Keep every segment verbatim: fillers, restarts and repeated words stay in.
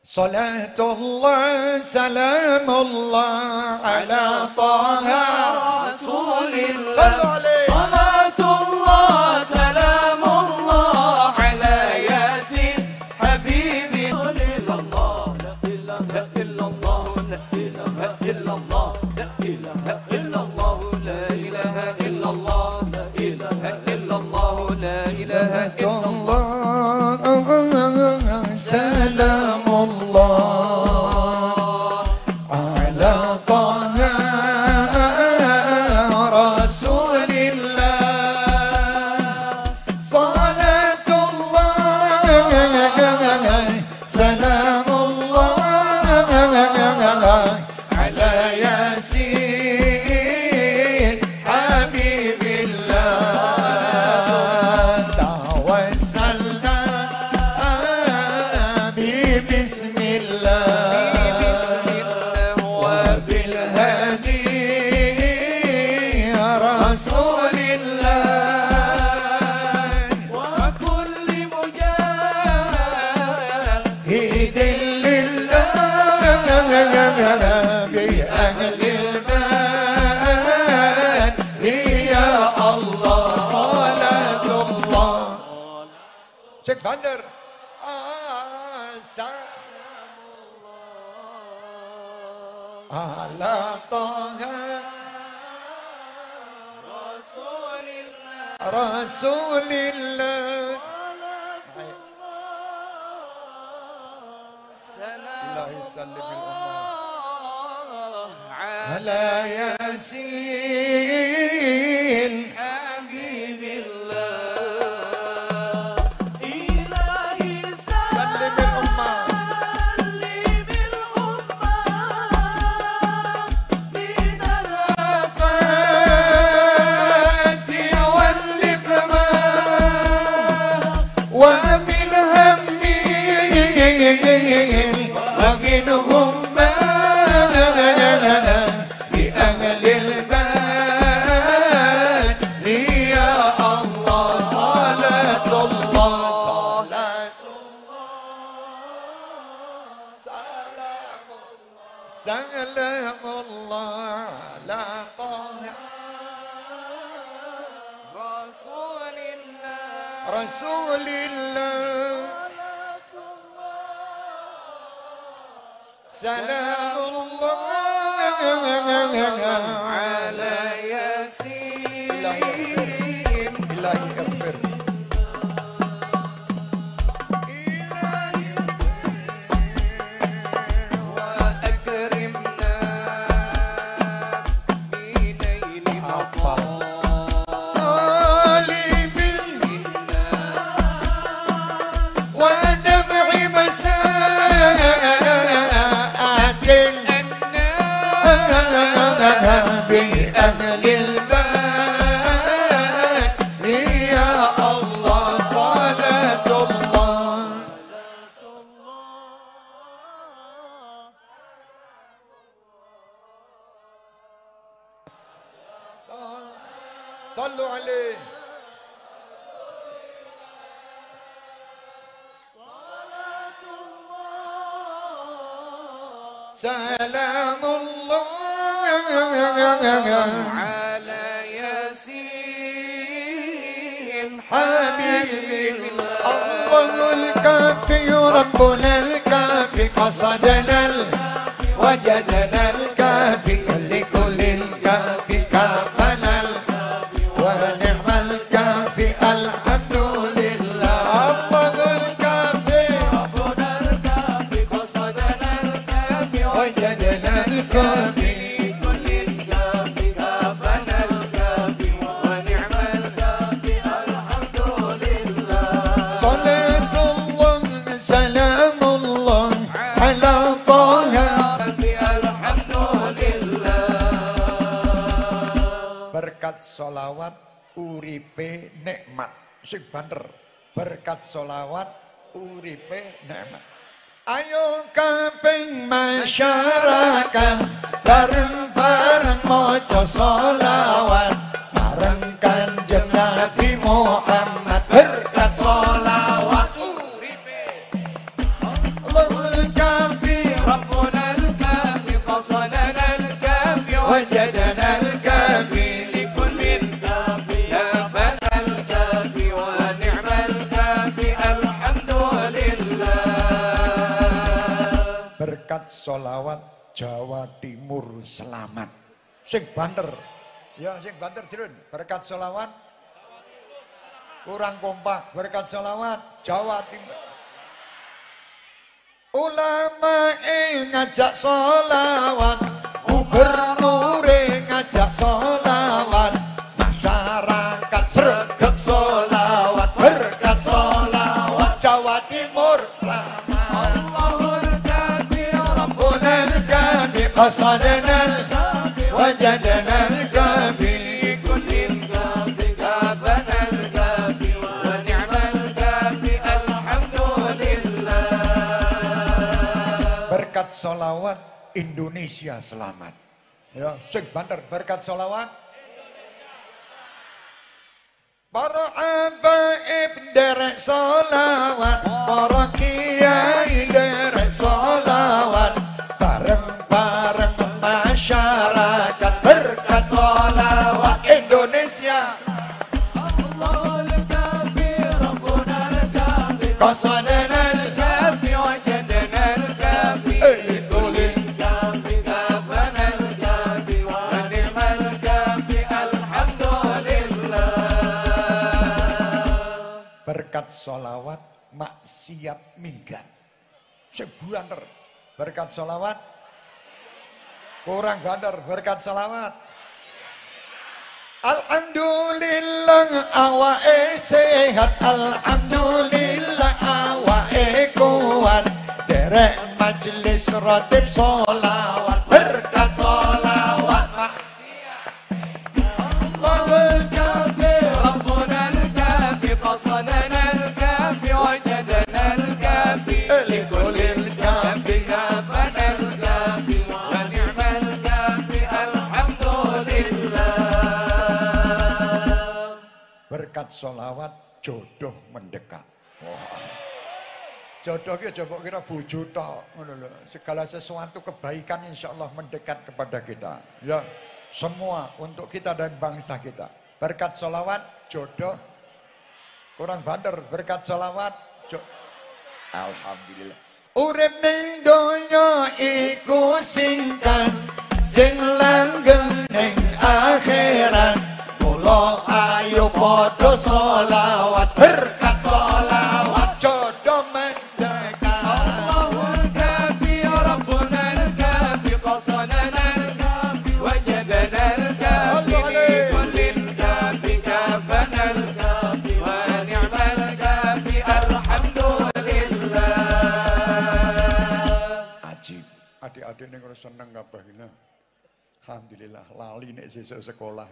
صلاة الله سلام الله على طه رسول الله صلوا عليه صلاة الله سلام الله على ياسين حبيبي الله لا إله إلا الله لا إله إلا الله لا إله إلا الله لا إله إلا الله لا إله إلا الله لا إله إلا الله سلام الله على طه رسول الله صلاة الله سلام الله على ياسين حبيب الله توسلنا بسم الله وبالهدي رسول الله وكل مجاهد لله بأهل البال يا الله صلاة الله شيخ بندر على طه رسول الله رسول الله الله يسلم الأمة على ياسين حبيب الله إلهي سلم الأمة سلم الأمة من الآفات والنقمة ومن هم ومن غمة بأهل البال يا الله صلاة الله صلاة سلام الله على طه رسول الله رسول الله سلام الله على ياسين إلهي أكبر وأكرمنا بليل مطر طالب ودمع مساءات بأهل البال يا الله صلاة الله صلوا عليه سلام الله على ياسين حبيب الله الكافي ربنا الكافي قصدنا وجدنا الكافي لكل الكافي كافنا ونعم الكافي الحمد لله الله الكافي ربنا الكافي قصدنا الكافي وجدنا الكافي كل الكافي كافنا الكافي ونعم الكافي الحمد لله صلاة الله سلام الله على طه الحمد لله berkat solawat uripe nikmat sing bener berkat solawat uripe nikmat ayo kaping masyarakat bareng-bareng maca solawat bareng kanjeng Nabi Muhammad berkat solawat uripe Allahul berkat solawat Jawa Timur selamat. Sing banter, ya sing banter dirun, berkat solawat kurang kompak, berkat solawat Jawa Timur. Ulama ngajak solawat, gubernur ngajak solawat, masyarakat sregep solawat, berkat solawat Jawa Timur selamat. Allahul kafi Rabbunal kafi qasadanal wajadanal kafi kullin kafi kafanal kafi wa ni'mal kafi alhamdulillah. Berkat solawat Indonesia selamat. Ya, sing banter berkat solawat. Para habaib derek solawat, para kiai derek solawat, bareng-bareng masyarakat berkat solawat Indonesia. Allahul kafi rabbunal kafi Qasadanal kafi wajadanal kafi kullin kafi kafanal kafi wa ni'mal kafi alhamdulillah. berkat solawat maksiat minggat. Sebuanter berkat solawat kurang banter berkat solawat. Alhamdulillah awake sehat, alhamdulillah awake kuat. Derek majelis rotib solawat berkat solawat maksiat. Allahul kafi rabbunal kafi qasadanal kafi wajadanal kafi Likulil kafi kafanal kafi wa ni'mal kafi alhamdulillah. berkat solawat jodoh mendekat. Wah. Jodoh ki coba kira bojo tok ngono lho. Segala sesuatu kebaikan insyaallah mendekat kepada kita. Ya, semua untuk kita dan bangsa kita. Berkat solawat jodoh kurang banter berkat solawat jo alhamdulillah. Urip ning donya iku singkat, sing langgeng ning akhirat. Mula ayo padha solawat berkat solawat jodoh mendekat. Allahul kafi rabbunal kafi qasadanal kafi wajadanal kafi kullin kafi kafanal kafi wa ni'mal kafi alhamdulillah. Ajib, adik-adik ini kalau seneng kabeh ini. Alhamdulillah, lali nek sesuk sekolah.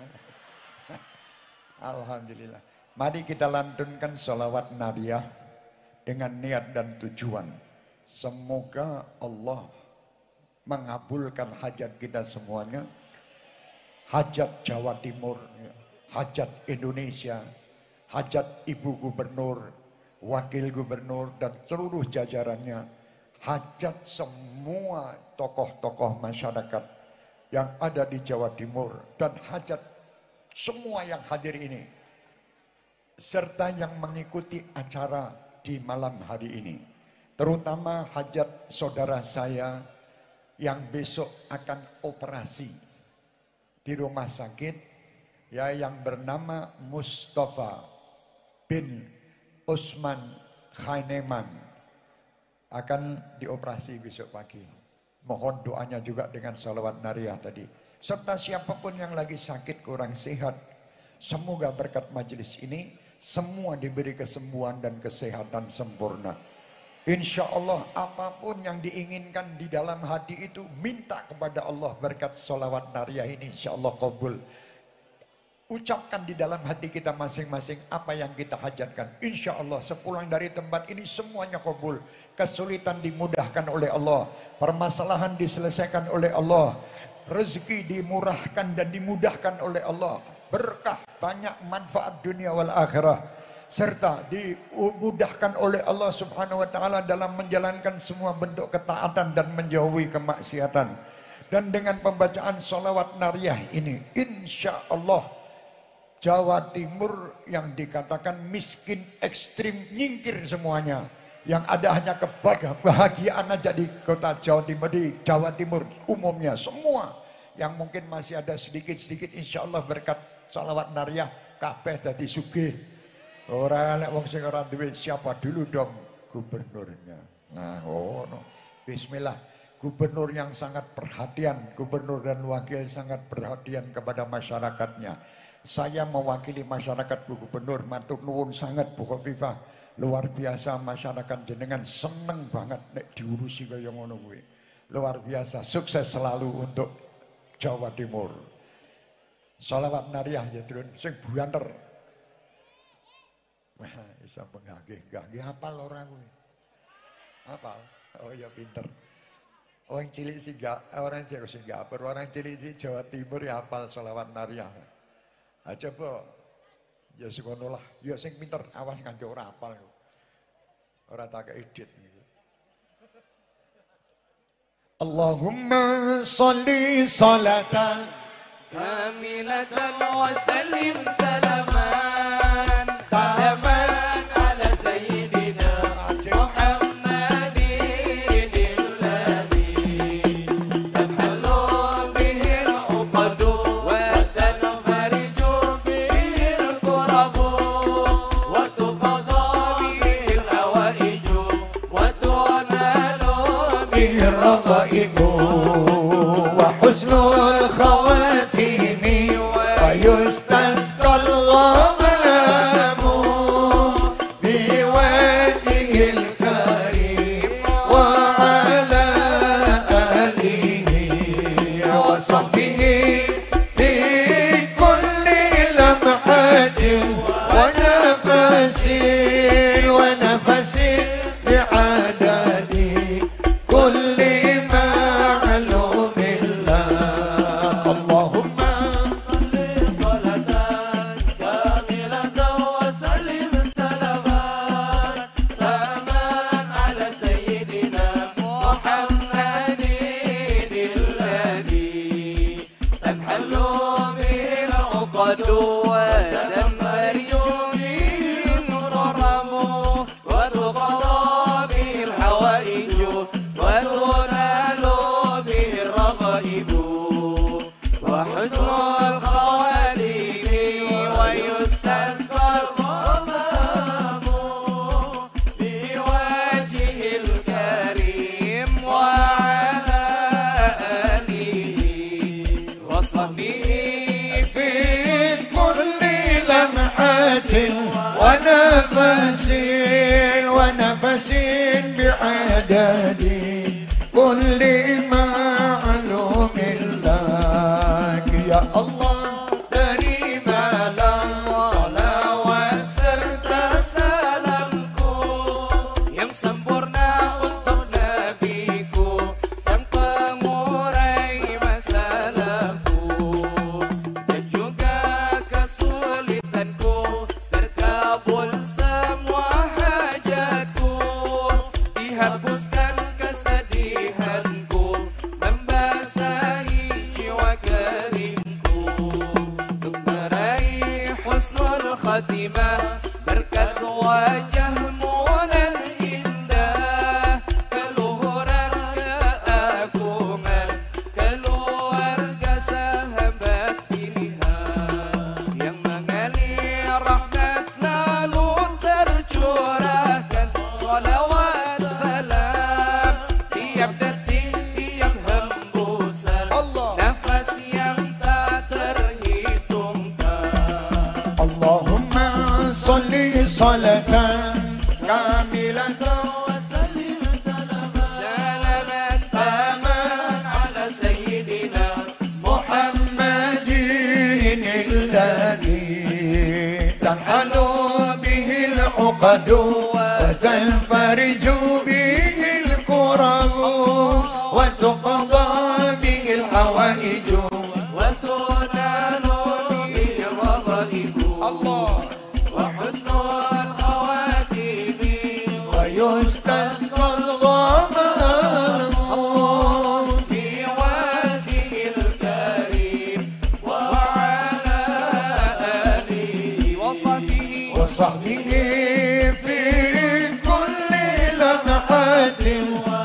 Alhamdulillah. Mari kita lantunkan sholawat Nariyah dengan niat dan tujuan. Semoga Allah mengabulkan hajat kita semuanya. Hajat Jawa Timur, hajat Indonesia, hajat Ibu Gubernur, Wakil Gubernur dan seluruh jajarannya. Hajat semua tokoh-tokoh masyarakat yang ada di Jawa Timur dan hajat semua yang hadir ini serta yang mengikuti acara di malam hari ini, terutama hajat saudara saya yang besok akan operasi di rumah sakit ya, yang bernama Mustafa bin Usman Khaineman akan dioperasi besok pagi. Mohon doanya juga dengan salawat Nariyah tadi. Serta siapapun yang lagi sakit kurang sehat, semoga berkat majelis ini semua diberi kesembuhan dan kesehatan sempurna. Insya Allah apapun yang diinginkan di dalam hati itu minta kepada Allah berkat salawat Nariyah ini, insya Allah kabul. Ucapkan di dalam hati kita masing-masing apa yang kita hajatkan. Insya Allah sepulang dari tempat ini semuanya kabul. Kesulitan dimudahkan oleh Allah. Permasalahan diselesaikan oleh Allah. Rezeki dimurahkan dan dimudahkan oleh Allah. Berkah banyak manfaat dunia wal akhirah. Serta dimudahkan oleh Allah subhanahu wa ta'ala dalam menjalankan semua bentuk ketaatan dan menjauhi kemaksiatan. Dan dengan pembacaan sholawat Nariyah ini, insya Allah Jawa Timur yang dikatakan miskin ekstrim nyingkir semuanya. Yang ada hanya kebahagiaan aja di kota Jawa Timur, di Jawa Timur umumnya. Semua yang mungkin masih ada sedikit-sedikit insya Allah berkat sholawat nariyah kabeh dadi sugih. Ora lek wong sing ora duwe siapa dulu dong gubernurnya. Nah, oh no. Bismillah. Gubernur yang sangat perhatian, gubernur dan wakil sangat perhatian kepada masyarakatnya. Saya mewakili masyarakat Bu Gubernur, matur nuwun sangat Bu Khofifah. Luar biasa masyarakat jenengan seneng banget nek diurusi kaya ngono kuwi. Luar biasa, sukses selalu untuk Jawa Timur. Sholawat nariyah ya turun sing buanter. Wah, isa penggagih, gagih hafal ora kuwi. Hafal. Oh ya pinter. Orang cilik sih gak, orang cilik sih gak, orang cilik sih Jawa Timur ya hafal sholawat nariyah. Ah coba, ya sekono lah, ya sing pinter, awas nganti ora hafal, ora tak edit. Allahumma sholli sholatan kamilatan wa sallim salaman taman ala sayyidina وحسن الخواتيم ويستسقى الغمام بوجهه الكريم وعلى آله وصحبه في كل لمحة ونفس ونفس بعدد كل معلوم الله. اللهم صل صلاة كاملة وسلم سلاما تاما على سيدنا محمد الذي تنحل به العقد وتنفرج به الغرام وتقضى به الحوائج وتنال به الرغائب وحسن الخواتيم ويستسقى الغمام بوجهه الكريم وعلى آله وصحبه في كل لمحة ونفس ونفس بعدد كل معلوم لك يا الله terima salawat serta salamku yang sempurna untuk nabiku sang pengurai masalahku dan juga kesulitanku terkabul semua hajatku dihapuskan kesedihanku membasahi jiwa keringku untuk meraih husnul khatimah berkat wajahmu nan indah keluhuran keagungan keluarga sahabat pilihan yang mengalir rahmat selalu tercurahkan salawat salam tiap detik tiap hembusan nafas yang tak terhitungkan. Allahumma sholli sholatan kamilatan وسلم سلاما سلاما تاما على سيدنا محمد الذي تنحل به العقد وتنفرج به الكرب وتقضى به الحوائج وتنال به الرغائب الله وحسن الخواتيم ويستسقى الغمام بوجهه الكريم وعلى آله وصحبه وصحبه في كل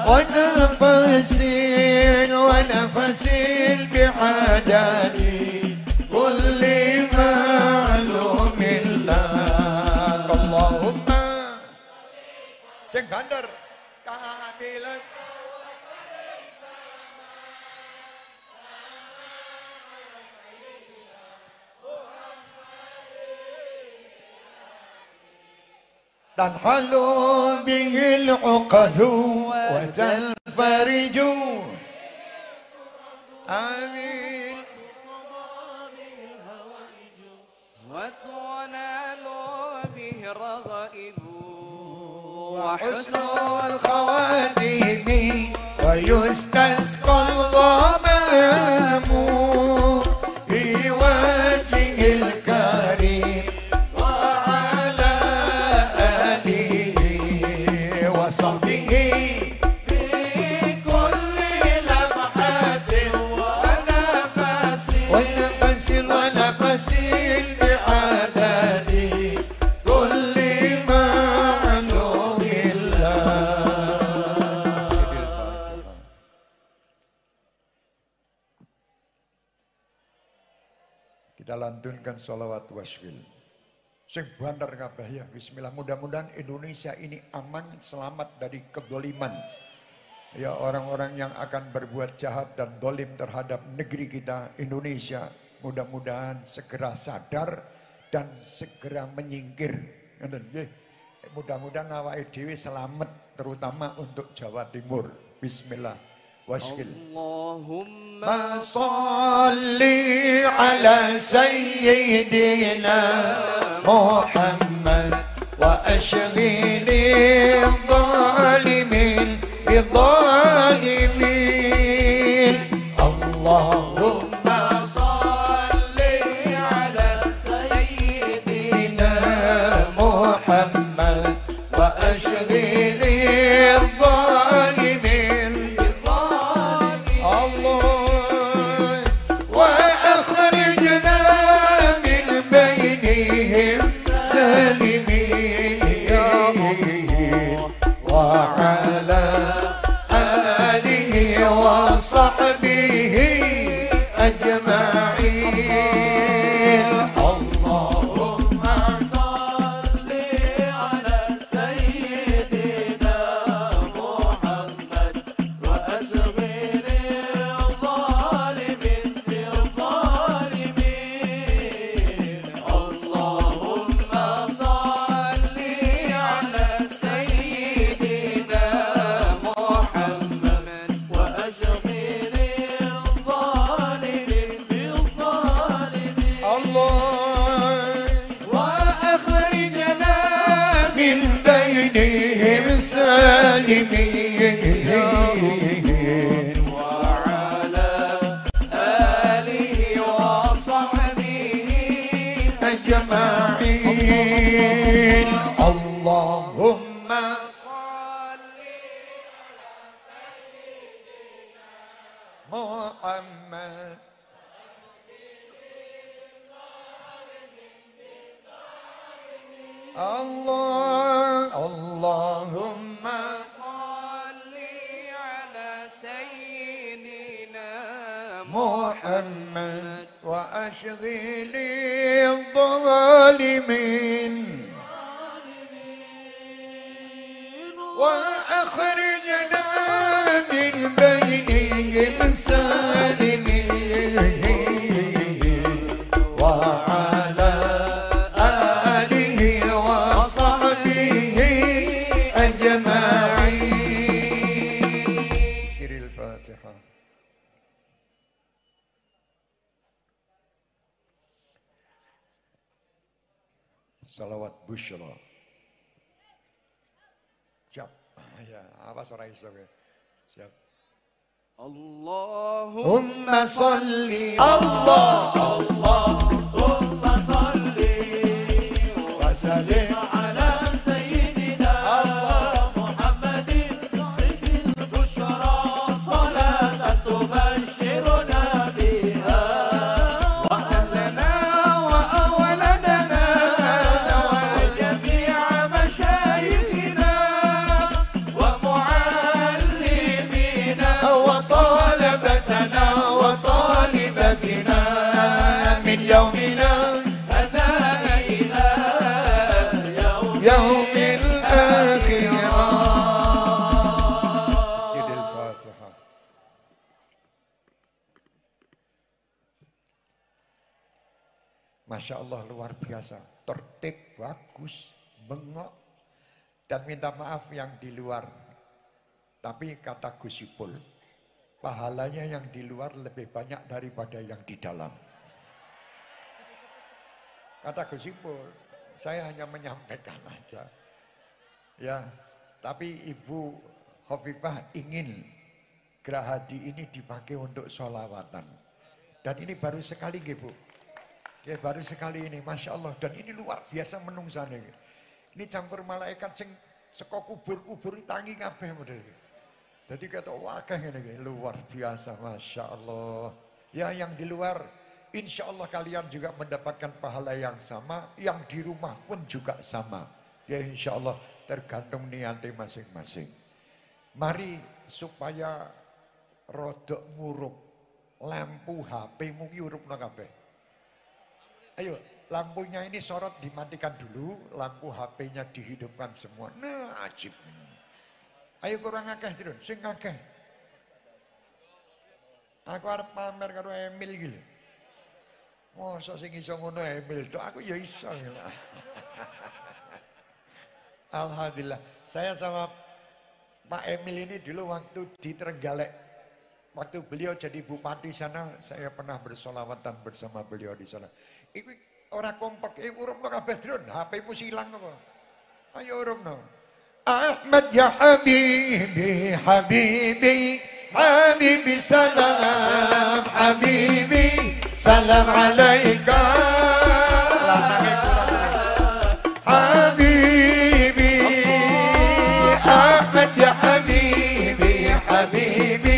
ونفس ونفس بعدد كل معلوم لك اللهم sing banter kamilan تنحل به العقد وتنفرج آمين وتنال به الرغائب وحسن الخواتيم ويستسقى الغمام بوجه الكريم وعلى آله وصحبه في كل لمحة ونفس ونفس ونفس بعدد كل معلوم Kita lantunkan sholawat waswil. Sing banter kabeh ya. Bismillah. Mudah-mudahan Indonesia ini aman, selamat dari kedoliman. Ya orang-orang yang akan berbuat jahat dan dolim terhadap negeri kita Indonesia. Mudah-mudahan segera sadar dan segera menyingkir. Mudah-mudahan awake dhewe selamat terutama untuk Jawa Timur. Bismillah. Waswil. Allahumma salli ala sayyidina Muhammad wa ashghili dhalimin bidhalimin. Allahumma salli ala sayyidina Muhammad wa ashghili dhalimin وأخرجنا من بينهم سالمين وعلى آله وصحبه أجمعين. اللهم صل على سيدنا محمد وأشغل الظالمين بالظالمين. اللهم صل على سيدنا محمد وأشغل الظالمين بالظالمين. الله وأخرجنا من بينهم سالمين وعلى آله وصحبه أجمعين. اللهم صل على سيدنا محمد الله اللهم صل على سيدنا محمد وأشغل الظالمين وأخرجنا من بينهم سالمين وعلى آله وصحبه أجمعين. سر الفاتحة. Salawat Bushra. Siap. Ya, apa suara iso ya? Siap. Allahumma salli Allah Allahumma salli wa sallim ala sayyidina Muhammadin sahibul bushra salatan tubashshiruna biha wa ahlana wa awladana wa jami'a mashayikhina wa mu'allim Masya Allah luar biasa. Tertib, bagus, bengok. Dan minta maaf yang di luar. Tapi kata Gus Ipul, pahalanya yang di luar lebih banyak daripada yang di dalam. Kata Gus Ipul, saya hanya menyampaikan aja. Ya, tapi Ibu Khofifah ingin Gerahadi ini dipakai untuk sholawatan. Dan ini baru sekali Bu. Ya baru sekali ini, Masya Allah. Dan ini luar biasa menungsane. Ini campur malaikat sing saka kubur-kubur tangi kabeh model. Jadi kata wakah ini luar biasa, Masya Allah. Ya yang di luar, insya Allah kalian juga mendapatkan pahala yang sama. Yang di rumah pun juga sama. Ya insya Allah tergantung niatnya masing-masing. Mari supaya rodok ngurup lampu H P-mu ki urupno kabeh. Ayo, lampunya ini sorot dimatikan dulu, lampu H P-nya dihidupkan semua. Nah, ajib. Ayo kurang akeh dirun, sing akeh. Aku arep pamer karo Emil iki lho. Mosok sing iso ngono Emil, tok aku ya iso. Alhamdulillah. Saya sama Pak Emil ini dulu waktu di Trenggalek. Waktu beliau jadi bupati sana, saya pernah bersolawatan bersama beliau di sana. Iku ora kompak, eh urupno kabeh drun, H P-mu silang apa? Ayo urupno. Ahmad ya Habibi, Habibi, Habibi salam, Habibi, salam alaika. Habibi, Ahmad ya Habibi, Habibi.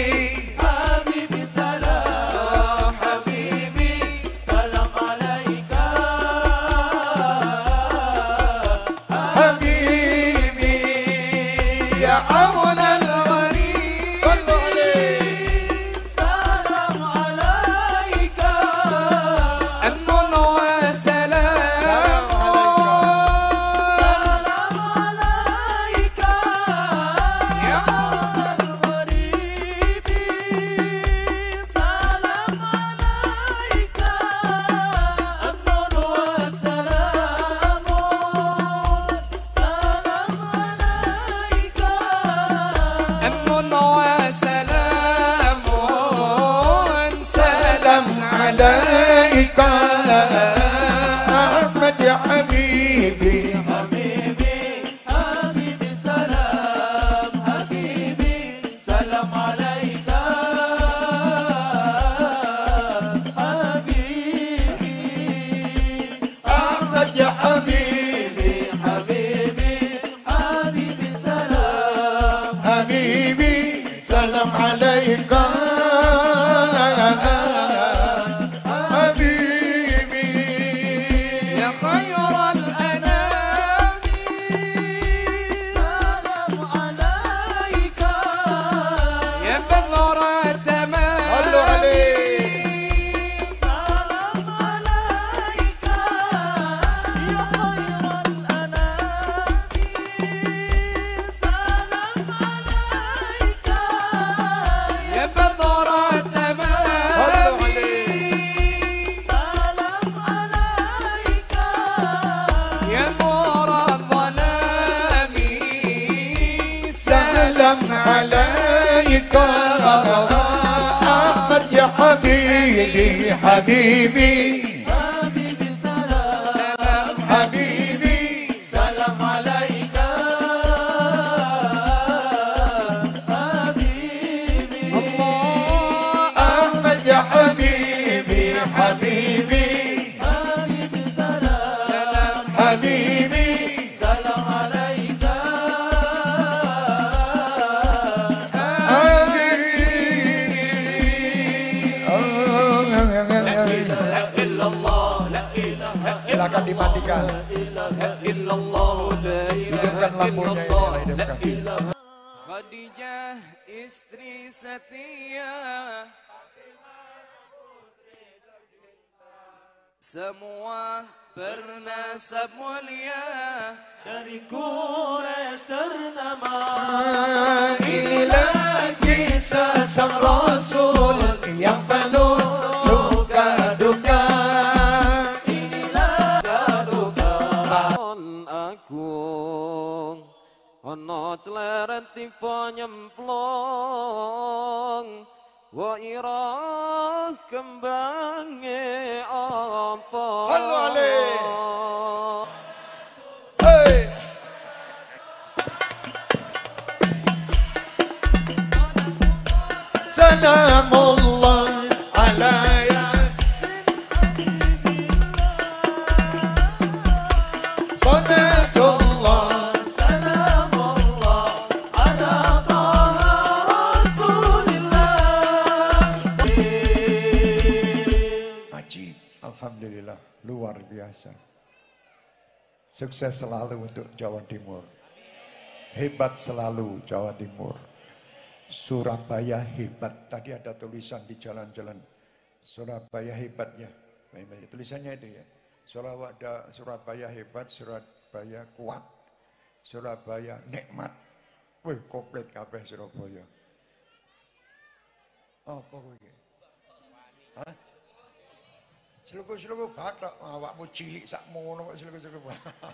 Habibi, Habibi salam, salam Habibi, salam alaika. Habibi, Allah, Ahmad ya Habibi, Habibi, Habibi salam, salam Habibi, salam alaika. Silakan dimatikan. Hidupkan lampunya ini, hidupkan. Khadijah istri setia, semua bernasab mulia, dari Quraisy ternama. Inilah kisah sang Rasul yang penuh suka duka. Inilah tiba nyemplung wa irah kembange apa. Halo Ale. Hey. Salamullah ala yasin Salatullah Salamullah ala taha rasulillah. Ajib, alhamdulillah, luar biasa. Sukses selalu untuk Jawa Timur. Hebat selalu Jawa Timur. Surabaya hebat. Tadi ada tulisan di jalan-jalan. Surabaya hebat ya. Tulisannya itu ya. Surabaya, Surabaya hebat, Surabaya kuat, Surabaya nikmat. Wih, komplit kabeh Surabaya. Apa kuwi? Hah? Sluku-sluku bathok awakmu cilik sakmono kok sluku-sluku.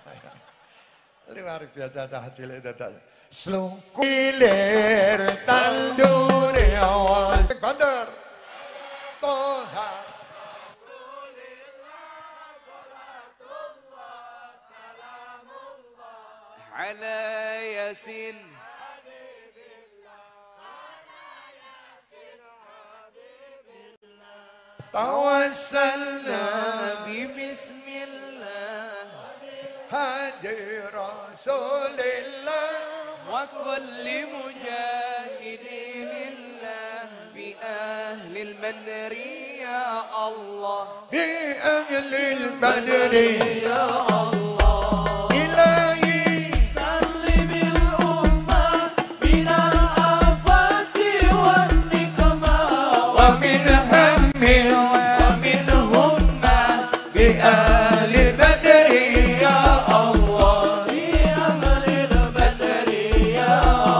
Luar biasa cah cilik dadak. Sluku lir tandure awas banter. Toha ala yasin tawassalna bismillah hadi rasulillah wa kulli mujahidin lillah bi ahli al-badri ya Allah bi ahli al-badri ya Allah ilahi salli bil ummah min al-afati wan nikmah wa min hammi wa min humma bi ahli al-badri ya Allah bi ahli al-badri ya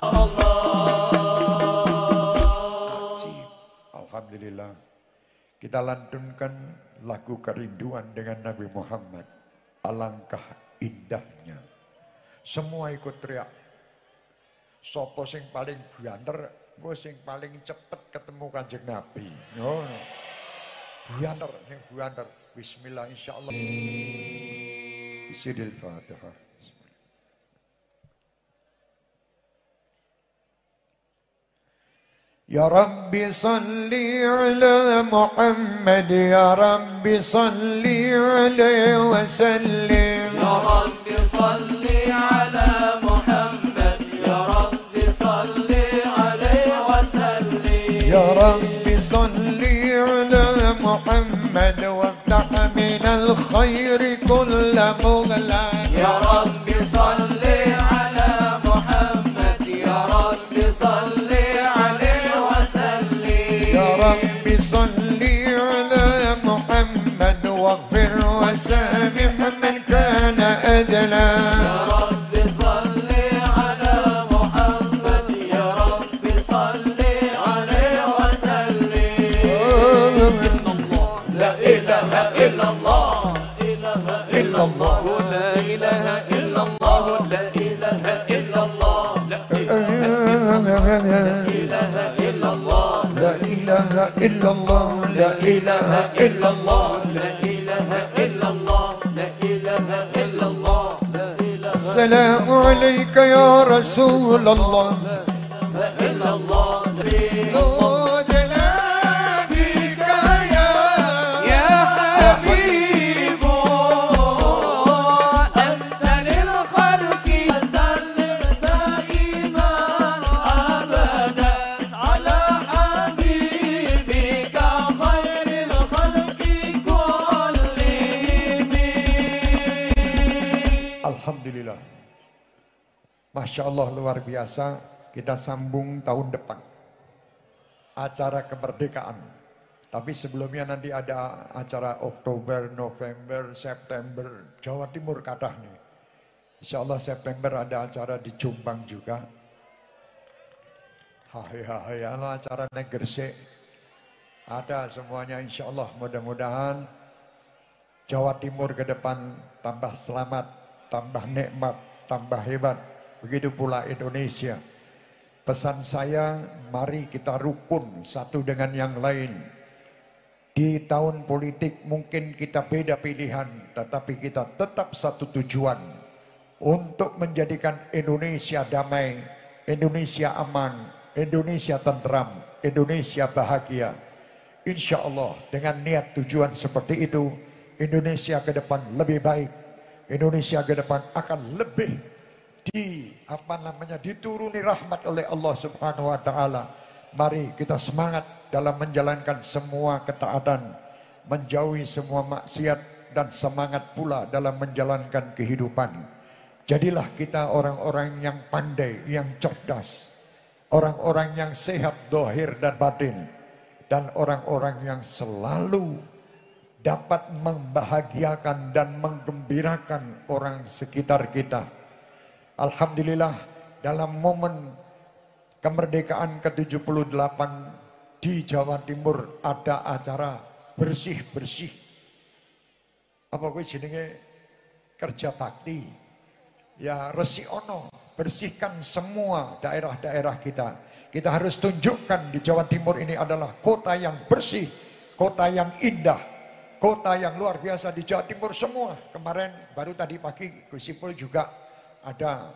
Allah. Alhamdulillah. Kita lantunkan lagu kerinduan dengan Nabi Muhammad. Alangkah indahnya. Semua ikut teriak. Sopo sing paling banter, gue sing paling cepet ketemu Kanjeng Nabi. No, no. Banter, sing banter. Bismillah insyaallah. Sidil Fatihah. Ya Rabbi salli ala Muhammad, Ya Rabbi salli alaihi wa sallim. Ya Rabbi salli ala Muhammad, Ya Rabbi salli alaihi wa sallim. Ya Rabbi salli ala Muhammad waftah min al-khair kull mughlaq. Ya Rabbi salli ala Muhammad, Ya Rabbi salli alaihi wa sallim. Ya Rabbi salli ala Muhammad waghfir wa samih man kana adna. Ya Rabbi salli ala Muhammad, Ya Rabbi salli alaihi wa sallim. La ilaha illallah, ilaha illallah, la ilaha illallah, la ilaha illallah, la ilaha illallah, La ilaha illallah, la ilaha illallah. la ilaha illallah, la ilaha illallah, la ilaha Assalamu alayka ya Rasulullah. illallah. Nudna bika ya يا حبيب أنت للخلق سلم دائما أبدا على حبيبك خير الخلق كلهم. Alhamdulillah. Masya Allah luar biasa. Kita sambung tahun depan. Acara kemerdekaan. Tapi sebelumnya nanti ada acara Oktober, November, September. Jawa Timur kadah nih. Insya Allah September ada acara di Jombang juga. Hai hai Allah acara neng Gresik. Ada semuanya insya Allah. Mudah-mudahan Jawa Timur ke depan tambah selamat, tambah nikmat, tambah hebat. Begitu pula Indonesia. Pesan saya, mari kita rukun satu dengan yang lain. Di tahun politik mungkin kita beda pilihan, tetapi kita tetap satu tujuan. Untuk menjadikan Indonesia damai, Indonesia aman, Indonesia tentram, Indonesia bahagia. Insya Allah dengan niat tujuan seperti itu, Indonesia ke depan lebih baik. Indonesia ke depan akan lebih di apa namanya dituruni rahmat oleh Allah Subhanahu wa taala. Mari kita semangat dalam menjalankan semua ketaatan, menjauhi semua maksiat, dan semangat pula dalam menjalankan kehidupan. Jadilah kita orang-orang yang pandai, yang cerdas, orang-orang yang sehat zahir dan batin, dan orang-orang yang selalu dapat membahagiakan dan menggembirakan orang sekitar kita. Alhamdulillah dalam momen kemerdekaan ke tujuh puluh delapan di Jawa Timur ada acara bersih-bersih. Apa kuwi jenenge kerja bakti. Ya Resi Ono, bersihkan semua daerah-daerah kita. Kita harus tunjukkan di Jawa Timur ini adalah kota yang bersih, kota yang indah, kota yang luar biasa di Jawa Timur semua. Kemarin baru tadi pagi Gus Ipul juga ada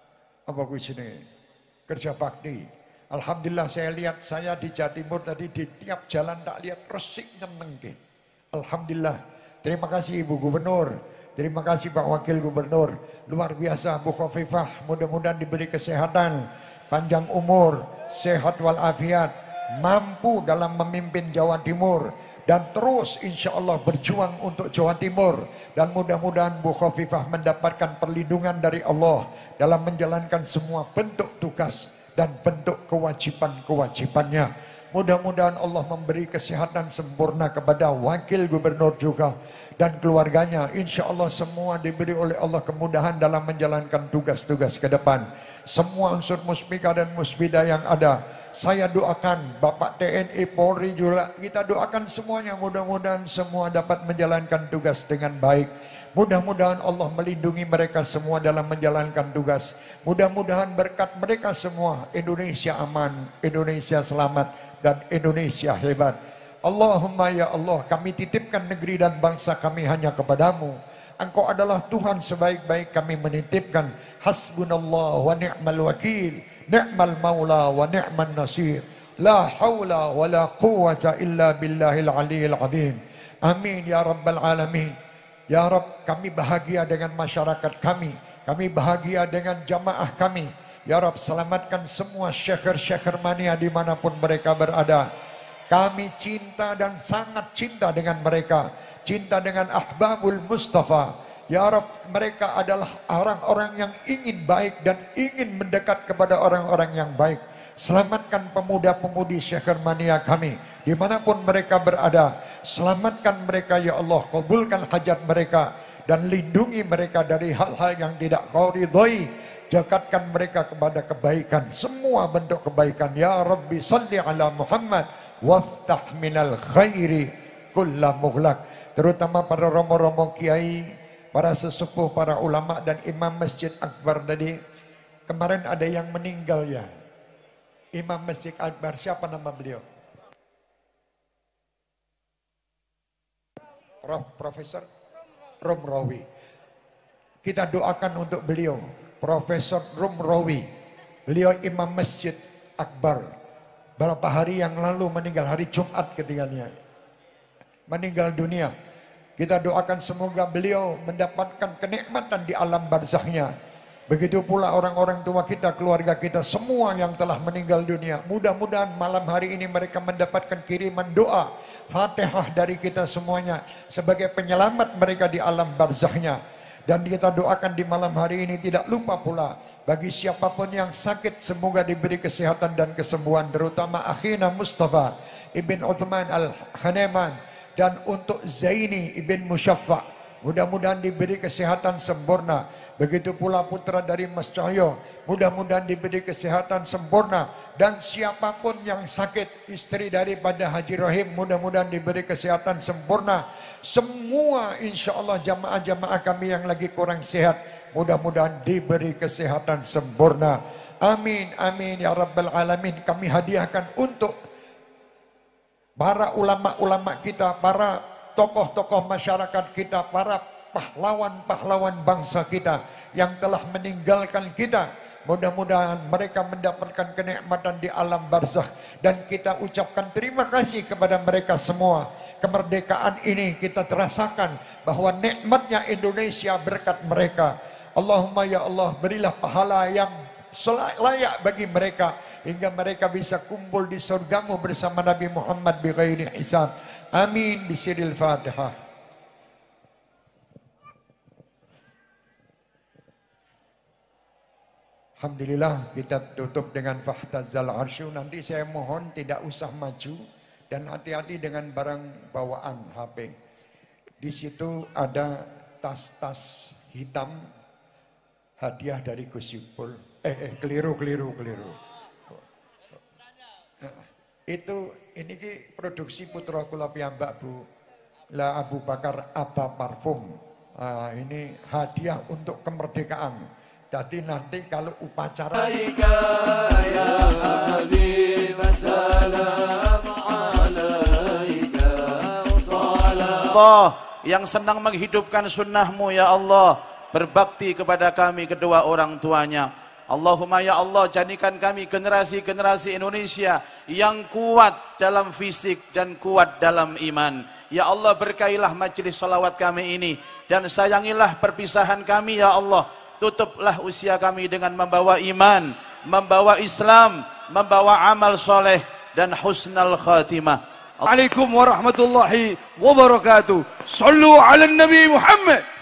apa gue sini kerja bakti. Alhamdulillah saya lihat, saya di Jawa Timur tadi di tiap jalan tak lihat resik nyenengke. Alhamdulillah. Terima kasih Ibu Gubernur, terima kasih Pak Wakil Gubernur, luar biasa Bu Khofifah. Mudah-mudahan diberi kesehatan, panjang umur, sehat walafiat, mampu dalam memimpin Jawa Timur, dan terus insya Allah berjuang untuk Jawa Timur. Dan mudah-mudahan Bu Khofifah mendapatkan perlindungan dari Allah dalam menjalankan semua bentuk tugas dan bentuk kewajiban-kewajibannya. Mudah-mudahan Allah memberi kesehatan sempurna kepada Wakil Gubernur juga dan keluarganya. Insya Allah semua diberi oleh Allah kemudahan dalam menjalankan tugas-tugas ke depan. Semua unsur musbika dan musbidah yang ada, saya doakan Bapak T N I Polri juga, kita doakan semuanya, mudah-mudahan semua dapat menjalankan tugas dengan baik. Mudah-mudahan Allah melindungi mereka semua dalam menjalankan tugas. Mudah-mudahan berkat mereka semua Indonesia aman, Indonesia selamat, dan Indonesia hebat. Allahumma ya Allah, kami titipkan negeri dan bangsa kami hanya kepadamu. Engkau adalah Tuhan sebaik-baik kami menitipkan. Hasbunallah wa ni'mal wakil, ni'mal maula wa ni'man nasir. La hawla wa la quwwata illa billahil aliyil azim. Amin ya rabbal alamin. Ya Rabb, kami bahagia dengan masyarakat kami. Kami bahagia dengan jamaah kami. Ya Rabb, selamatkan semua syekhir-syekhir mania dimanapun mereka berada. Kami cinta dan sangat cinta dengan mereka. Cinta dengan Ahbabul Mustafa. Ya Rabb, mereka adalah orang-orang yang ingin baik dan ingin mendekat kepada orang-orang yang baik. Selamatkan pemuda-pemudi syekhir mania kami dimanapun mereka berada. Selamatkan mereka ya Allah, kabulkan hajat mereka dan lindungi mereka dari hal-hal yang tidak kau ridhoi. Jakatkan mereka kepada kebaikan, semua bentuk kebaikan. Ya Rabbi salli ala Muhammad waftah minal khairi kulla mughlaq. Terutama para romo-romo kiai, para sesepuh, para ulama dan imam Masjid Akbar tadi. Kemarin ada yang meninggal ya. Imam Masjid Akbar, siapa nama beliau? Prof, Profesor Romrawi. Kita doakan untuk beliau, Profesor Romrawi. Beliau Imam Masjid Akbar. Berapa hari yang lalu meninggal, hari Jumat ketiganya. Meninggal dunia. Kita doakan semoga beliau mendapatkan kenikmatan di alam barzahnya. Begitu pula orang-orang tua kita, keluarga kita, semua yang telah meninggal dunia. Mudah-mudahan malam hari ini mereka mendapatkan kiriman doa Fatihah dari kita semuanya sebagai penyelamat mereka di alam barzahnya. Dan kita doakan di malam hari ini tidak lupa pula bagi siapapun yang sakit semoga diberi kesehatan dan kesembuhan, terutama akhina Mustafa Ibn Uthman Al-Haneman dan untuk Zaini Ibn Musyaffa. Mudah-mudahan diberi kesehatan sempurna. Begitu pula putra dari Mas Cahyo, mudah-mudahan diberi kesehatan sempurna. Dan siapapun yang sakit, istri daripada Haji Rohim, mudah-mudahan diberi kesehatan sempurna. Semua insya Allah jamaah-jamaah kami yang lagi kurang sehat, mudah-mudahan diberi kesehatan sempurna. Amin, amin ya Rabbal Alamin. Kami hadiahkan untuk para ulama-ulama kita, para tokoh-tokoh masyarakat kita, para pahlawan-pahlawan bangsa kita yang telah meninggalkan kita. Mudah-mudahan mereka mendapatkan kenikmatan di alam barzakh. Dan kita ucapkan terima kasih kepada mereka semua. Kemerdekaan ini kita terasakan bahwa nikmatnya Indonesia berkat mereka. Allahumma ya Allah, berilah pahala yang layak bagi mereka hingga mereka bisa kumpul di surgamu bersama Nabi Muhammad bi ghairi hisab. Amin bisiril Fatihah. Alhamdulillah, kita tutup dengan fahtazal arsyu. Nanti saya mohon tidak usah maju dan hati-hati dengan barang bawaan H P. Di situ ada tas-tas hitam hadiah dari Gus Ipul. Eh, eh, keliru, keliru, keliru. Itu, ini ki produksi putra kula piyambak Bu. Lah Abu Bakar Abba Parfum. Ah, ini hadiah untuk kemerdekaan. Jadi nanti kalau upacara. Allah yang senang menghidupkan sunnahmu ya Allah, berbakti kepada kami kedua orang tuanya. Allahumma ya Allah, jadikan kami generasi-generasi Indonesia yang kuat dalam fisik dan kuat dalam iman. Ya Allah, berkailah majelis salawat kami ini dan sayangilah perpisahan kami ya Allah. Tutuplah usia kami dengan membawa iman, membawa Islam, membawa amal soleh dan husnal khatimah. Assalamualaikum warahmatullahi wabarakatuh. Sallu ala Nabi Muhammad.